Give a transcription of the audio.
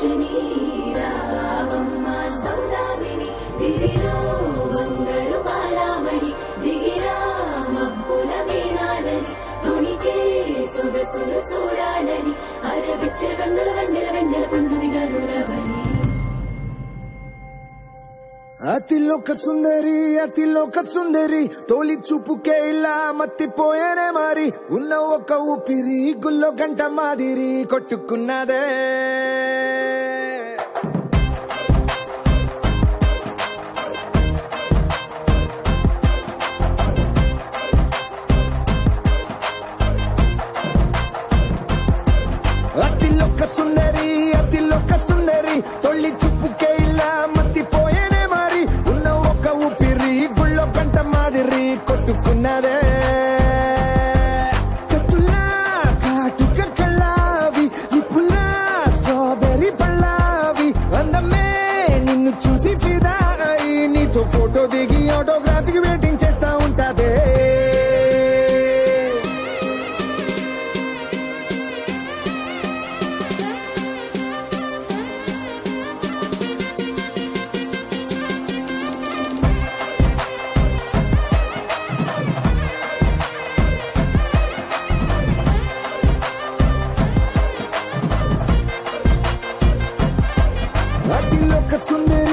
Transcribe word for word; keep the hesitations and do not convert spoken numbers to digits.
వచ్చని రావమ్మ సౌదామిని దివిలో బంగారు బాలామణి దిగిరా మబ్బుల వీణాలని తొణికే సొగసులు చూడాలని అరవిచ్చిన కన్నుల వెన్నెల వెన్నెల పుండువిగా నురవని అతిలోక సుందరి అతిలోక సుందరి తోలి చూపుకే ఇలా మత్తిపోయేనే మారి ఉన్న ఒక ఊపిరి గుల్లో గంట మాదిరి కొట్టుకున్నదే అతిలోక సుందరి అతిలోక సుందరి తొలి చూపుకే ఇలా మత్తిపోయేనే మారి ఉన్న ఒక ఊపిరి గుళ్ళో గంట మాదిరి కొట్టుకున్నదే కత్తులా కాటుక కళ్ళావి నిప్పులా స్ట్రాబెర్రీ పళ్ళావి అందమే నిన్ను చూసి ఫిదా అయి నీతో ఫోటో దిగి ఆటోగ్రాఫీకి వెయిటింగ్ చేస్తా ఉంటాదే అతిలోక సుందరి